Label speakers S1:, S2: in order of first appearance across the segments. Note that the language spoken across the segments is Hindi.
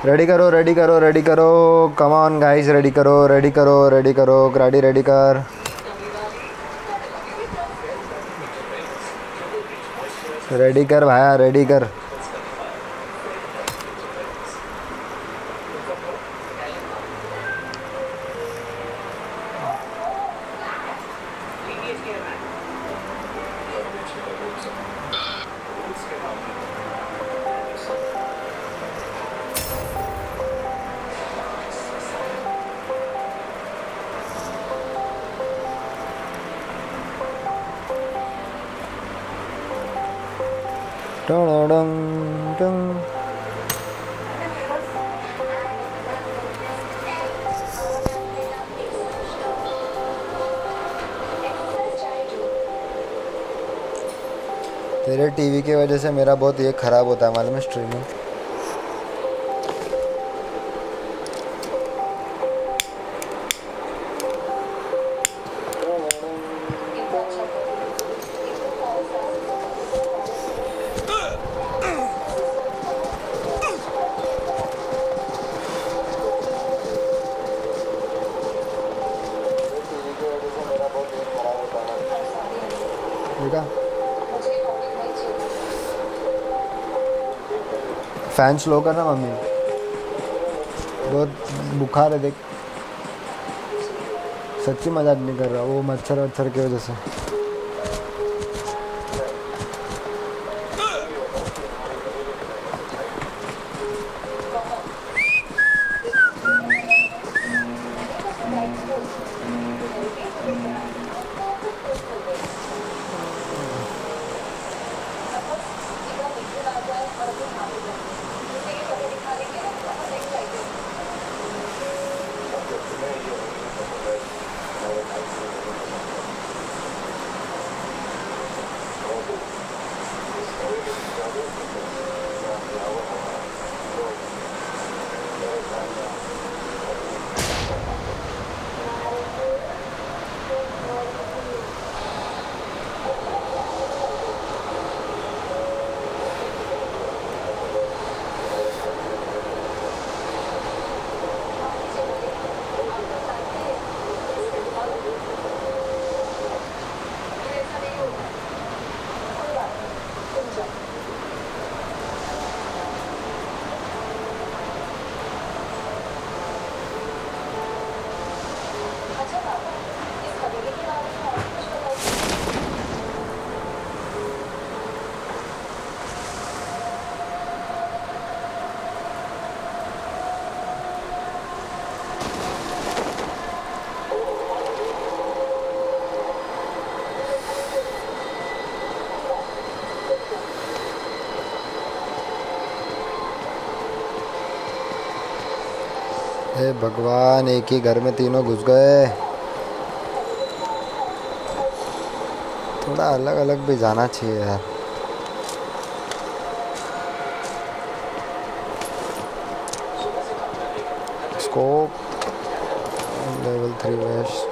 S1: रेडी करो रेडी करो रेडी करो, कम ऑन गाइस, रेडी करो रेडी करो रेडी करो, गाड़ी रेडी कर। रेडी कर भाया, रेडी कर। तेरे टीवी की वजह से मेरा बहुत ये ख़राब होता है मालूम है, स्ट्रीमिंग। फैन स्लो करना मम्मी, बहुत बुखार है देख, सच्ची मजाक नहीं कर रहा, वो मच्छर वच्छर की वजह से। हे भगवान, एक ही घर में तीनों घुस गए। थोड़ा अलग अलग भी जाना चाहिए यार। Scope level 3 vest.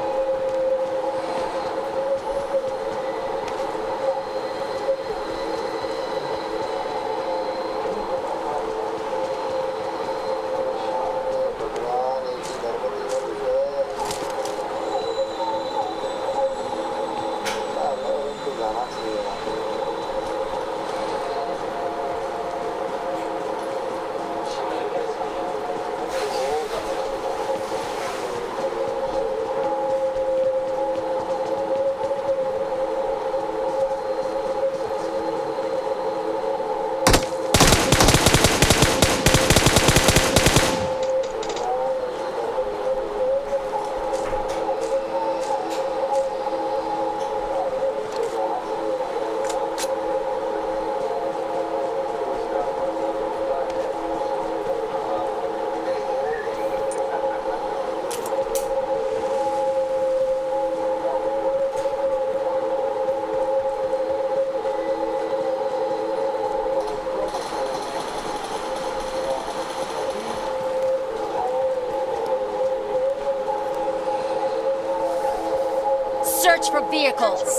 S2: Search for vehicles.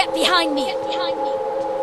S2: Get behind me! Get behind me!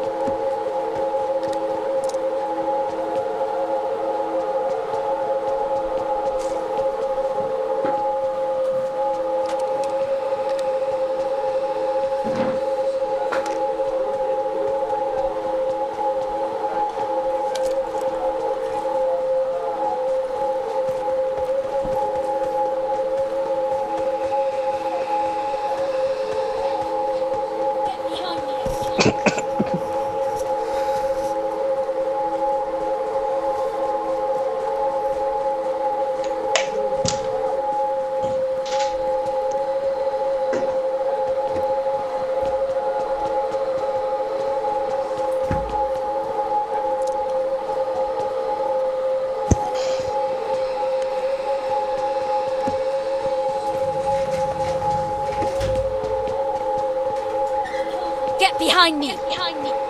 S2: Get behind me! Get behind me!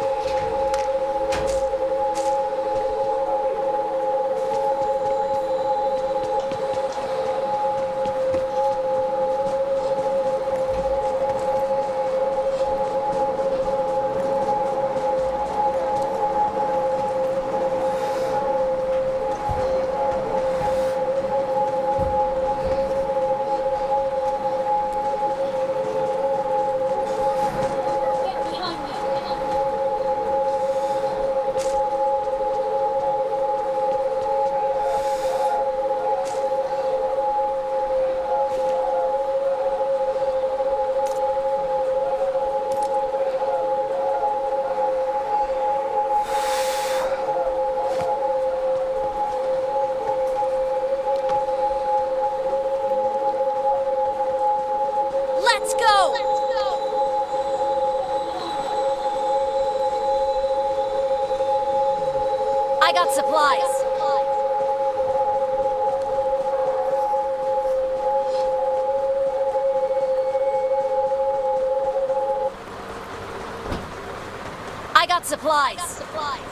S2: Let's go! I got supplies. I got supplies.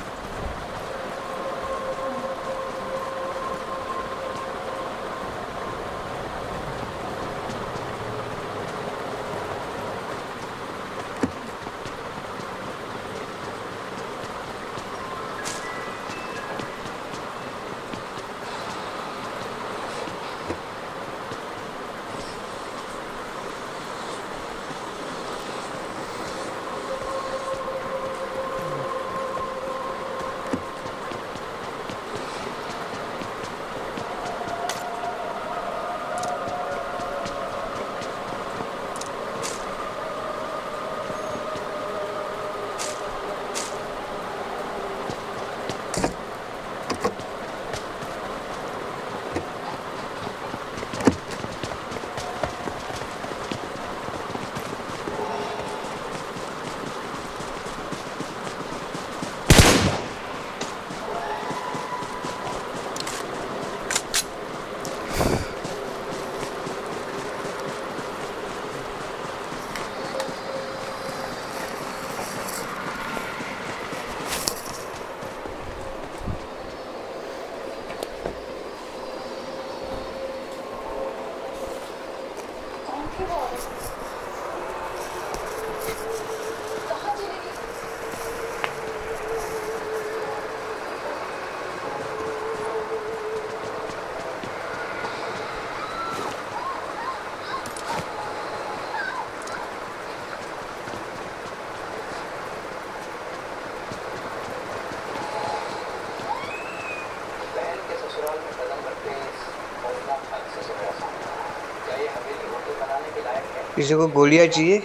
S3: किसी को गोलियां चाहिए?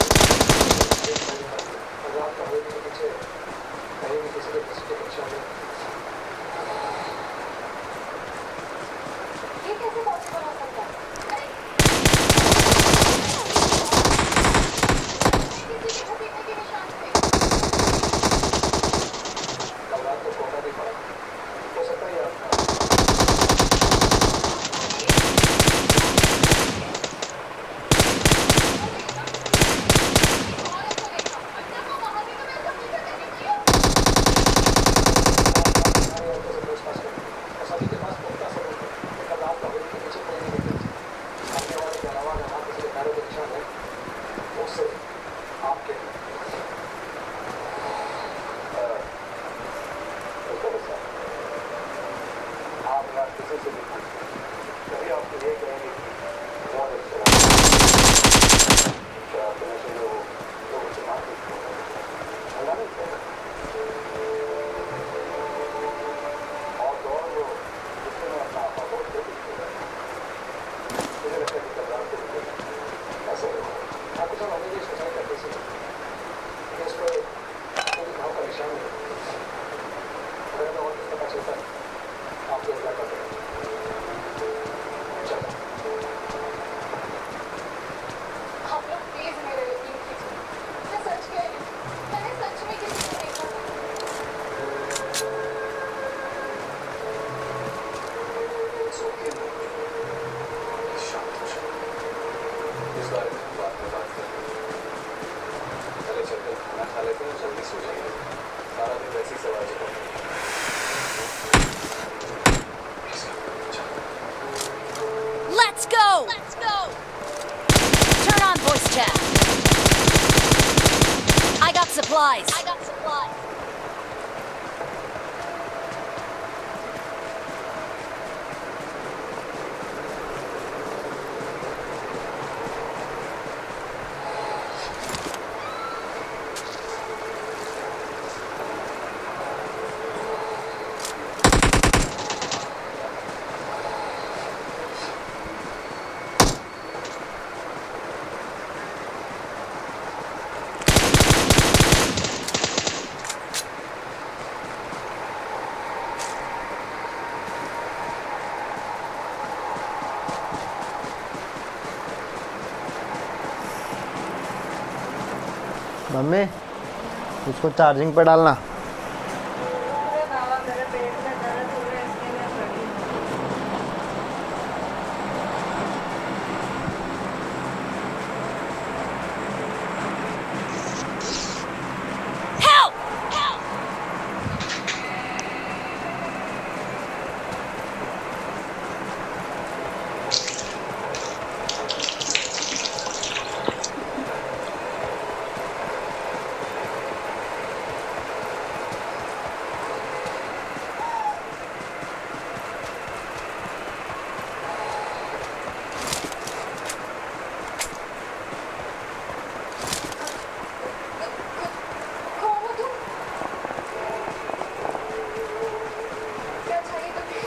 S4: किसी के पीछे
S2: Let's go! Let's go! Turn on voice chat. I got supplies. I got supplies.
S1: मम्मी इसको चार्जिंग पे डालना।
S3: अरे बाबा मेरे पेट में दर्द हो रहा है इसलिए मैं खड़ी हूँ।
S2: Help! Help!
S3: कौन हो तुम? क्या चाहिए तुम्हें?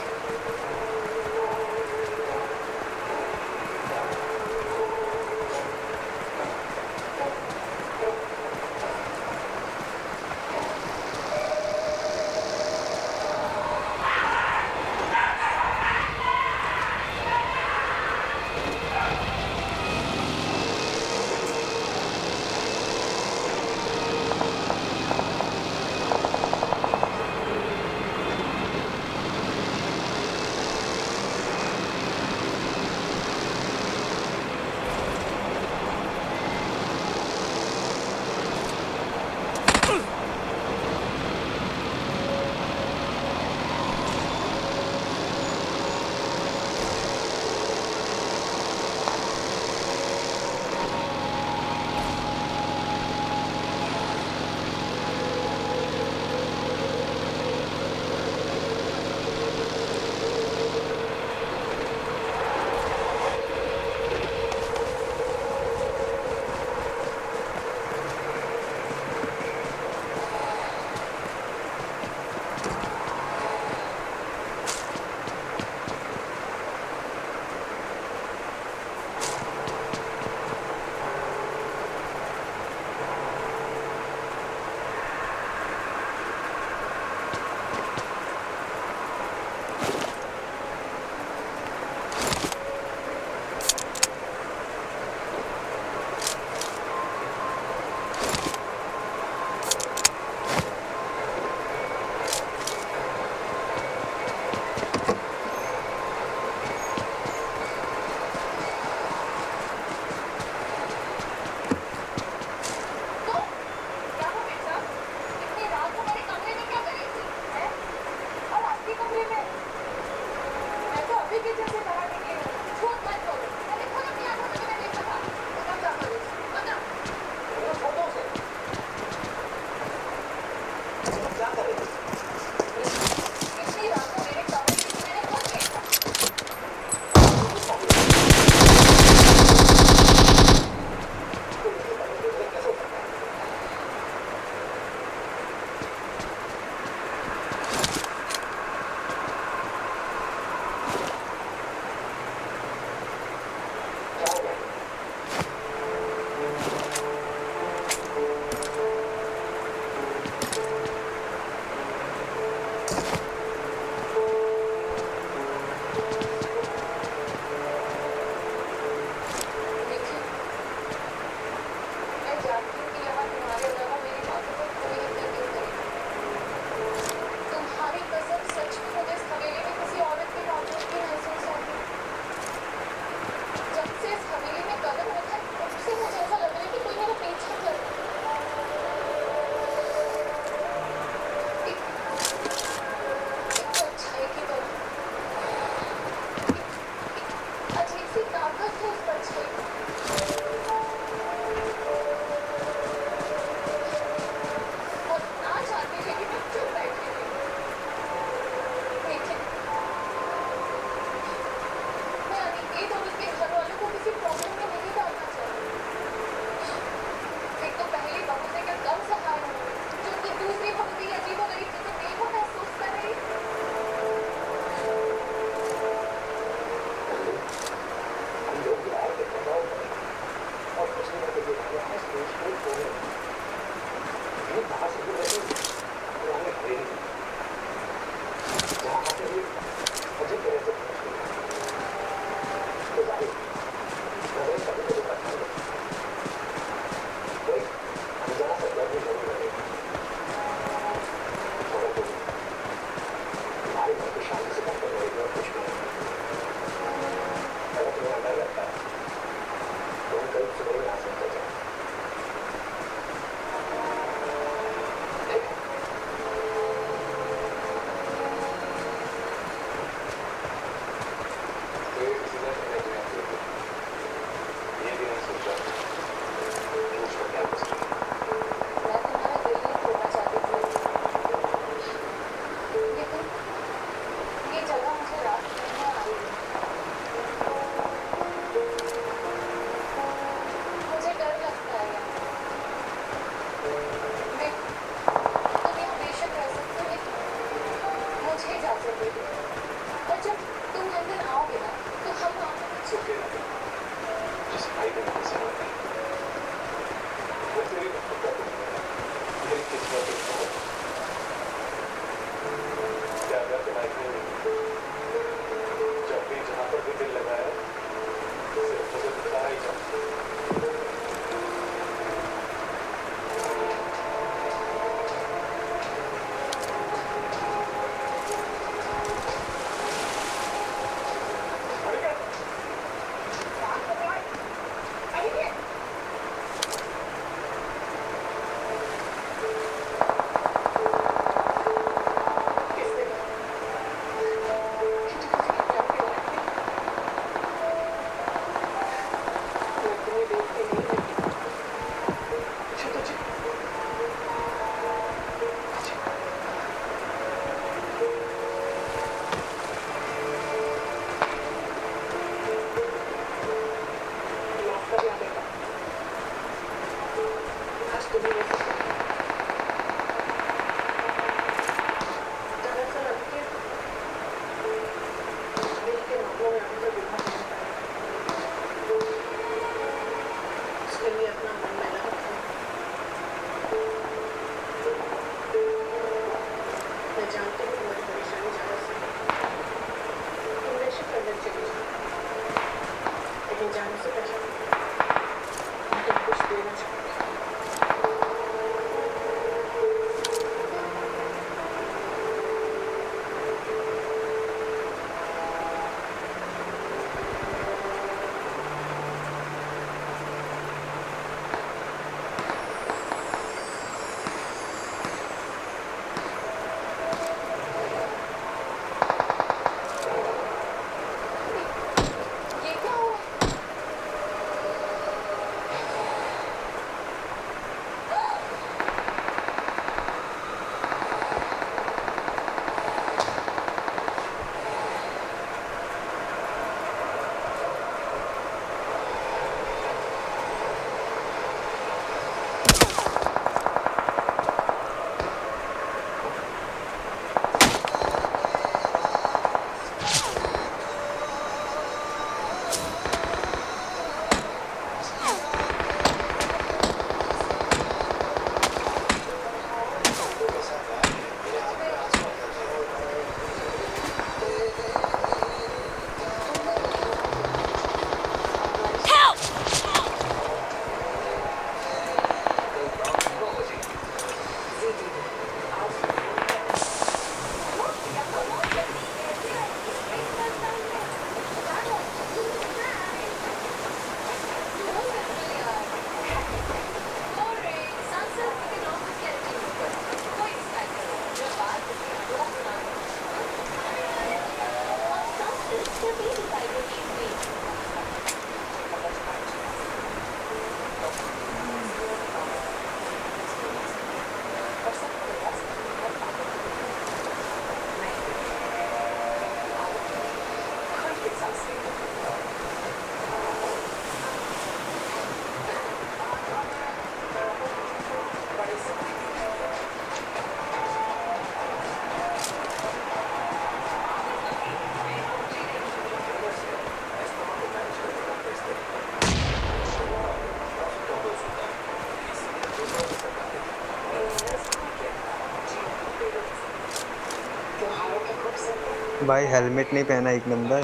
S4: भाई हेलमेट नहीं पहना, एक नंबर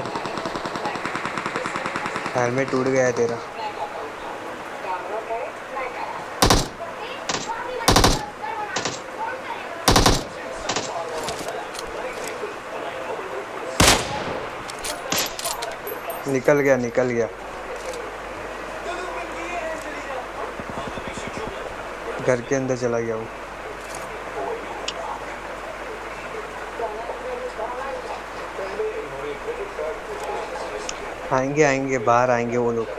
S4: हेलमेट टूट गया है तेरा। निकल गया निकल गया, घर के अंदर चला गया वो। आएंगे आएंगे, बाहर आएंगे वो लोग।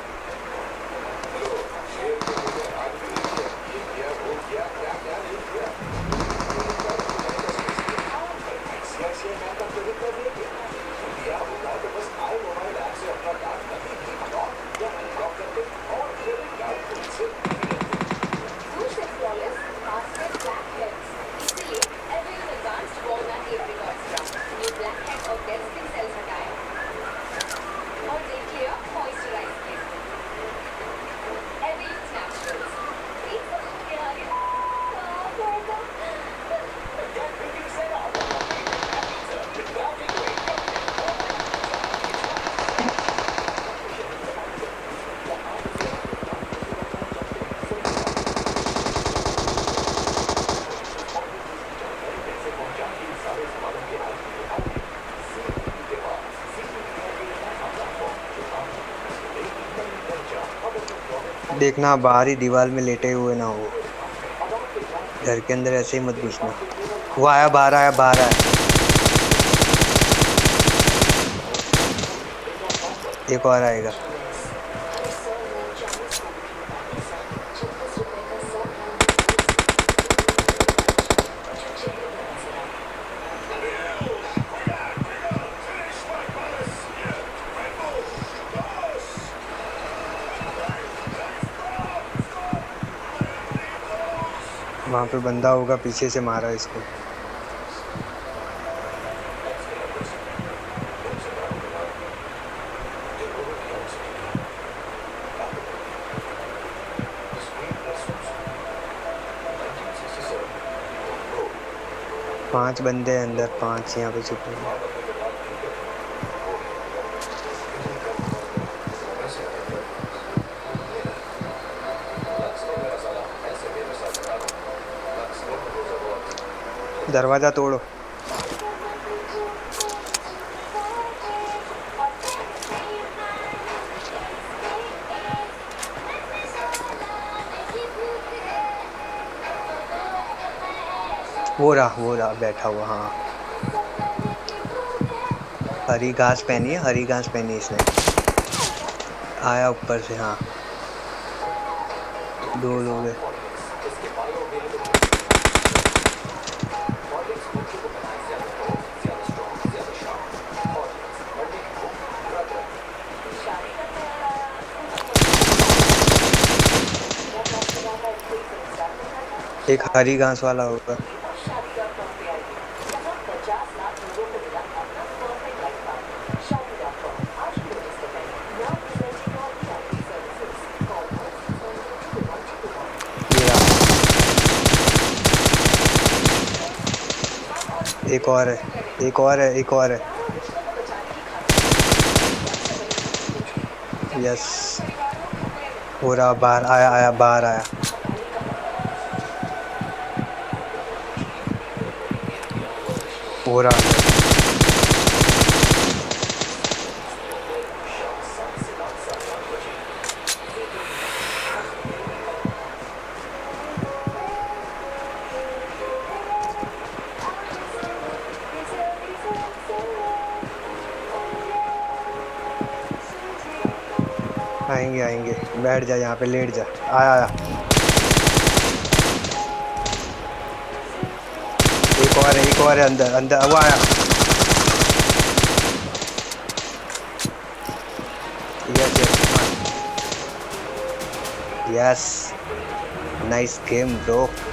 S4: देखना बाहर ही दीवार में लेटे हुए ना हो, घर के अंदर ऐसे ही मत घुसना। वो आया, बाहर आया, बाहर आया। एक और आएगा। वहां पे बंदा होगा, पीछे से मारा इसको। पांच बंदे हैं अंदर, पांच यहाँ पे छुपे हैं। दरवाजा तोड़ो। वो रहा बैठा हुआ। हाँ, हरी घास पहनी है, हरी घास पहनी है इसने। आया ऊपर से। हाँ, दो लोग हैं। एक हरी घास वाला होगा। ये रहा। एक और है, एक और है, एक और है। यस, हो रहा। बाहर आया, आया बाहर आया। हो रहा अंदर। आएंगे आएंगे, बैठ जा यहाँ पे, लेट जा। आया आया। एक और है अंदर, अंदर वो आया। Yes yes yes, nice game bro.